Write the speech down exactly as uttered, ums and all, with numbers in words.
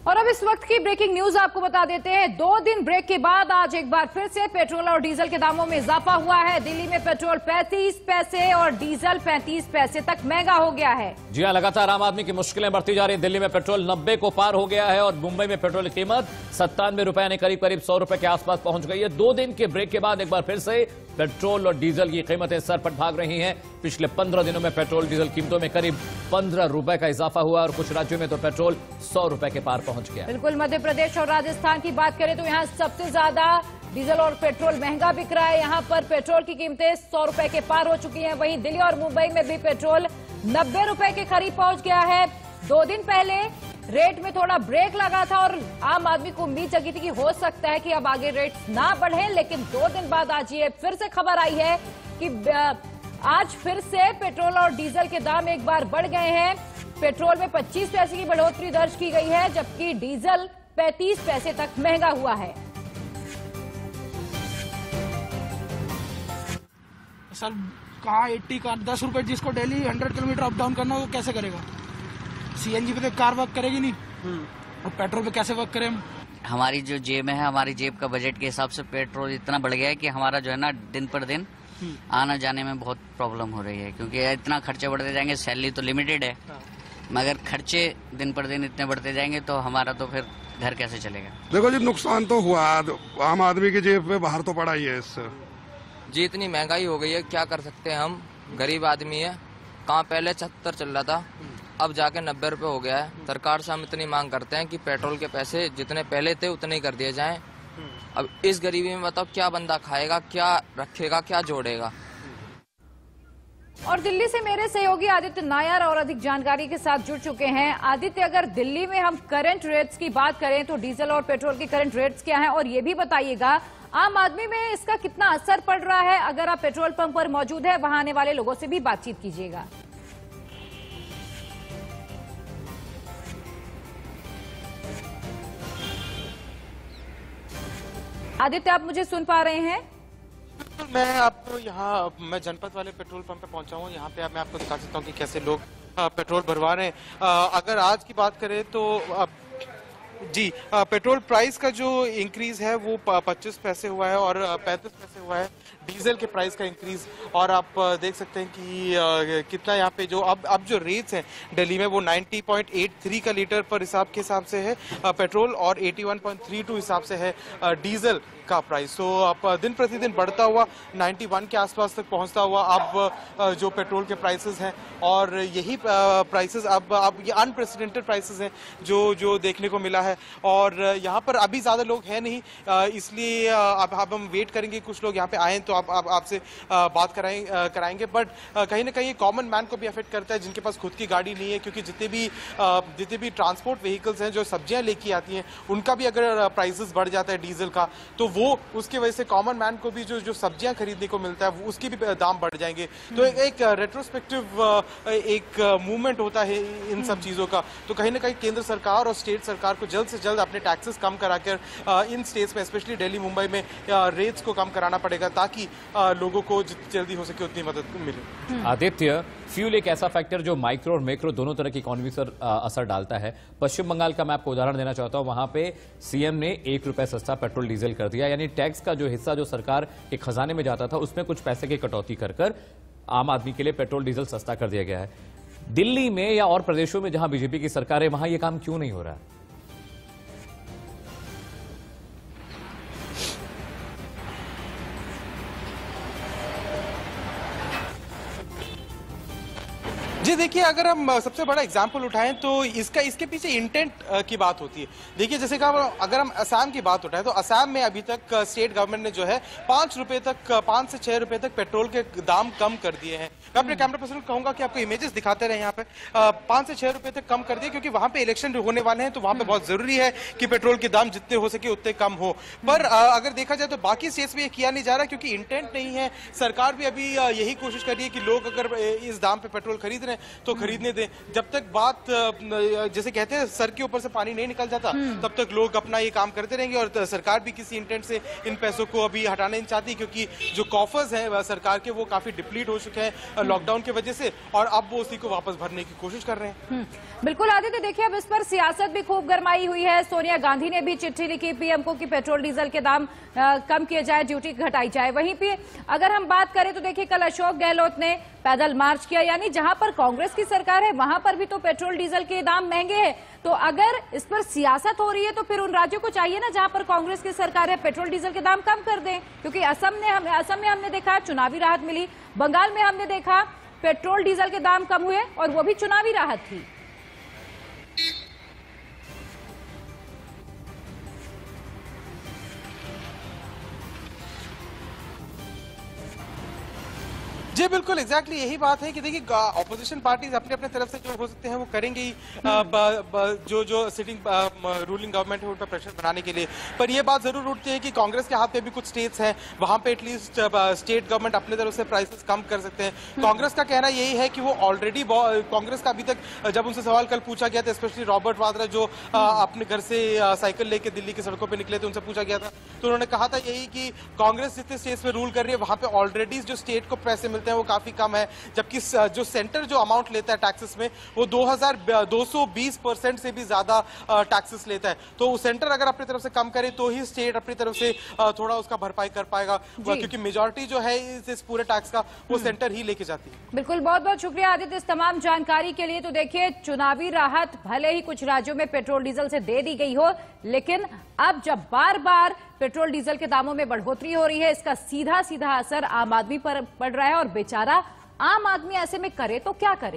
और अब इस वक्त की ब्रेकिंग न्यूज आपको बता देते हैं। दो दिन ब्रेक के बाद आज एक बार फिर से पेट्रोल और डीजल के दामों में इजाफा हुआ है। दिल्ली में पेट्रोल पैंतीस पैसे और डीजल पैंतीस पैसे तक महंगा हो गया है। जी हां, लगातार आम आदमी की मुश्किलें बढ़ती जा रही। दिल्ली में पेट्रोल नब्बे को पार हो गया है और मुंबई में पेट्रोल की कीमत सत्तानवे रुपए यानी करीब करीब सौ रुपए के आसपास पहुंच गई है। दो दिन के ब्रेक के बाद एक बार फिर से पेट्रोल और डीजल की कीमतें सरपट भाग रही हैं। पिछले पंद्रह दिनों में पेट्रोल डीजल कीमतों में करीब पंद्रह रुपए का इजाफा हुआ और कुछ राज्यों में तो पेट्रोल सौ रुपए के पार पहुंच गया। बिल्कुल, मध्य प्रदेश और राजस्थान की बात करें तो यहाँ सबसे ज्यादा डीजल और पेट्रोल महंगा बिक रहा है। यहाँ पर पेट्रोल की कीमतें सौ रुपए के पार हो चुकी हैं। वहीं दिल्ली और मुंबई में भी पेट्रोल नब्बे रुपए के करीब पहुंच गया है। दो दिन पहले रेट में थोड़ा ब्रेक लगा था और आम आदमी को उम्मीद जगी थी कि हो सकता है कि अब आगे रेट ना बढ़े, लेकिन दो दिन बाद आज ये फिर से खबर आई है कि आज फिर से पेट्रोल और डीजल के दाम एक बार बढ़ गए हैं। पेट्रोल में पच्चीस पैसे की बढ़ोतरी दर्ज की गई है, जबकि डीजल पैंतीस पैसे तक महंगा हुआ है। सर कहाँ अस्सी का दस रुपए जिसको daily hundred kilometre up down करना हो वो कैसे करेगा? सीएनजी पे तो कार वर्क करेगी नहीं और पेट्रोल पे कैसे वर्क करें? हमारी जो जेब है, हमारी जेब का बजट के हिसाब से पेट्रोल इतना बढ़ गया है कि हमारा जो है ना दिन पर दिन आना जाने में बहुत प्रॉब्लम हो रही है, क्योंकि इतना खर्चे बढ़ते जाएंगे। सैलरी तो लिमिटेड है, मगर खर्चे दिन पर दिन इतने बढ़ते जाएंगे तो हमारा तो फिर घर कैसे चलेगा? देखो जी, नुकसान तो हुआ, आम आदमी की जेब पे बाहर तो पड़ा ही है इससे। जी इतनी महंगाई हो गई है, क्या कर सकते हैं हम, गरीब आदमी है। कहाँ पहले छहत्तर चल रहा था, अब जाके नब्बे रुपए हो गया है। सरकार से हम इतनी मांग करते हैं कि पेट्रोल के पैसे जितने पहले थे उतने ही कर दिए जाएं। अब इस गरीबी में बताओ क्या बंदा खाएगा, क्या रखेगा, क्या जोड़ेगा? और दिल्ली से मेरे सहयोगी आदित्य नायर और अधिक जानकारी के साथ जुड़ चुके हैं। आदित्य, अगर दिल्ली में हम करंट रेट्स की बात करें तो डीजल और पेट्रोल के करंट रेट्स क्या हैं, और ये भी बताइएगा आम आदमी में इसका कितना असर पड़ रहा है। अगर आप पेट्रोल पंप पर मौजूद है, वहां आने वाले लोगों से भी बातचीत कीजिएगा। आदित्य, आप मुझे सुन पा रहे हैं? मैं आपको यहाँ मैं जनपद वाले पेट्रोल पंप पे पहुंचा हूँ। यहाँ पे मैं आपको दिखा सकता हूँ कि कैसे लोग पेट्रोल भरवा रहे हैं। अगर आज की बात करें तो जी पेट्रोल प्राइस का जो इंक्रीज है वो पच्चीस पैसे हुआ है और पैंतीस पैसे हुआ है डीजल के प्राइस का इंक्रीज। और आप देख सकते हैं कि कितना यहाँ पे जो अब अब जो रेट्स हैं दिल्ली में वो नब्बे पॉइंट तिरासी का लीटर पर हिसाब के हिसाब से है पेट्रोल और इक्यासी पॉइंट बावन हिसाब से है डीजल का प्राइस। तो अब दिन प्रतिदिन बढ़ता हुआ इक्यानवे के आसपास तक पहुंचता हुआ अब जो पेट्रोल के प्राइसेस हैं, और यही प्राइसेस अब अब ये अनप्रेसिडेंटेड प्राइसेस हैं जो जो देखने को मिला है। और यहाँ पर अभी ज़्यादा लोग हैं नहीं, इसलिए अब अब हम वेट करेंगे कुछ लोग यहाँ पे आए तो आप आप आपसे बात कराएं कराएंगे। बट कहीं ना कहीं कॉमन मैन को भी अफेक्ट करता है जिनके पास खुद की गाड़ी नहीं है, क्योंकि जितने भी जितने भी ट्रांसपोर्ट व्हीकल्स हैं जो सब्जियां लेके आती हैं उनका भी अगर प्राइसेस बढ़ जाता है डीजल का, तो वो उसकी वजह से कॉमन मैन को भी जो जो सब्जियां खरीदने को मिलता है उसकी भी दाम बढ़ जाएंगे। तो एक, एक रेट्रोस्पेक्टिव एक मूवमेंट होता है इन सब चीज़ों का। तो कहीं ना कहीं केंद्र सरकार और स्टेट सरकार को जल्द से जल्द अपने टैक्सेस कम कराकर इन स्टेट्स में स्पेशली दिल्ली मुंबई में रेट्स को कम कराना पड़ेगा, ताकि लोगों को जितनी जल्दी हो सके उतनी मदद मिले। आदित्य, फ्यूल एक ऐसा फैक्टर जो माइक्रो और मैक्रो दोनों तरह की इकोनॉमी पर असर डालता है। पश्चिम बंगाल का मैं आपको उदाहरण देना चाहता हूं। वहां पे सीएम ने एक रुपए सस्ता पेट्रोल डीजल कर दिया, यानी टैक्स का जो हिस्सा जो सरकार के खजाने में जाता था उसमें कुछ पैसे की कटौती कर कर आम आदमी के लिए पेट्रोल डीजल सस्ता कर दिया गया है। दिल्ली में या और प्रदेशों में जहां बीजेपी की सरकार है वहां यह काम क्यों नहीं हो रहा है? जी देखिए, अगर हम सबसे बड़ा एग्जाम्पल उठाएं तो इसका इसके पीछे इंटेंट की बात होती है। देखिए, जैसे कि अगर हम असम की बात उठाएं तो असम में अभी तक स्टेट गवर्नमेंट ने जो है पांच रुपए तक पांच से छह रुपए तक पेट्रोल के दाम कम कर दिए हैं। मैं अपने कैमरा पर्सन को कहूंगा कि आपको इमेजेस दिखाते रहे। यहाँ पे पांच से छह रुपए तक कम कर दिए, क्योंकि वहां पे इलेक्शन होने वाले हैं, तो वहां पे बहुत जरूरी है कि पेट्रोल के दाम जितने हो सके उतने कम हो। पर अगर देखा जाए तो बाकी स्टेट्स में ये किया नहीं जा रहा, क्योंकि इंटेंट नहीं है। सरकार भी अभी यही कोशिश कर रही है कि लोग अगर इस दाम पे पेट्रोल खरीद रहे हैं हैं तो खरीदने दें। जब तक बात अ, जैसे कहते हैं सर के ऊपर से पानी नहीं निकल जाता तब तक लोग अपना ये काम करते रहेंगे और सरकार भी किसी इंटेंट से इन पैसों को अभी हटाना नहीं चाहती, क्योंकि जो कॉफर्स हैं सरकार के वो काफी डिप्लीट हो चुके हैं लॉकडाउन की वजह से और अब वो उसी को वापस भरने की कोशिश कर रहे हैं। बिल्कुल आदित्य, देखिए अब इस पर सियासत भी खूब गरमाई हुई है। सोनिया गांधी ने भी चिट्ठी लिखी पीएम को कि पेट्रोल डीजल के दाम आ, कम किए जाए, ड्यूटी घटाई जाए। वहीं पे अगर हम बात करें तो देखिए कल अशोक गहलोत ने पैदल मार्च किया, यानी जहां पर कांग्रेस की सरकार है वहां पर भी तो पेट्रोल डीजल के दाम महंगे हैं। तो अगर इस पर सियासत हो रही है तो फिर उन राज्यों को चाहिए ना जहां पर कांग्रेस की सरकार है पेट्रोल डीजल के दाम कम कर दें, क्योंकि असम ने हम असम में हमने देखा चुनावी राहत मिली, बंगाल में हमने देखा पेट्रोल डीजल के दाम कम हुए और वो भी चुनावी राहत थी। जी बिल्कुल एग्जैक्टली यही बात है कि देखिए ऑपोजिशन पार्टीज अपने अपने तरफ से जो हो सकते हैं वो करेंगे ही, आ, ब, ब, जो जो सिटिंग रूलिंग गवर्नमेंट है उन पर प्रेशर बनाने के लिए। पर ये बात जरूर उठती है कि कांग्रेस के हाथ में भी कुछ स्टेट्स हैं, वहां पे एटलीस्ट स्टेट गवर्नमेंट अपने तरफ से प्राइसेस कम कर सकते हैं। कांग्रेस का कहना यही है कि वो ऑलरेडी कांग्रेस का अभी तक जब उनसे सवाल कल पूछा गया था, स्पेशली रॉबर्ट वाड्रा जो आ, अपने घर से साइकिल लेके दिल्ली की सड़कों पर निकले थे, उनसे पूछा गया था तो उन्होंने कहा था यही कि कांग्रेस जितने स्टेट्स में रूल कर रही है वहां पे ऑलरेडी जो स्टेट को पैसे मिलते हैं वो काफी कम है, जबकि जो सेंटर जो अमाउंट लेता है टैक्सेस में वो दो हज़ार दो सौ बीस परसेंट से भी ज्यादा टैक्सेस लेता है। तो सेंटर अगर अपनी तरफ से कम करे तो ही स्टेट अपनी तरफ से थोड़ा उसका भरपाई कर पाएगा, क्योंकि मेजॉरिटी जो है इस, इस पूरे टैक्स का वो सेंटर ही लेके जाती है। बिल्कुल, बहुत बहुत शुक्रिया आदित्य इस तमाम जानकारी के लिए। तो देखिए चुनावी राहत भले ही कुछ राज्यों में पेट्रोल डीजल से दे दी गई हो, लेकिन अब जब बार बार पेट्रोल डीजल के दामों में बढ़ोतरी हो रही है इसका सीधा सीधा असर आम आदमी पर पड़ रहा है और बेचारा आम आदमी ऐसे में करे तो क्या करे।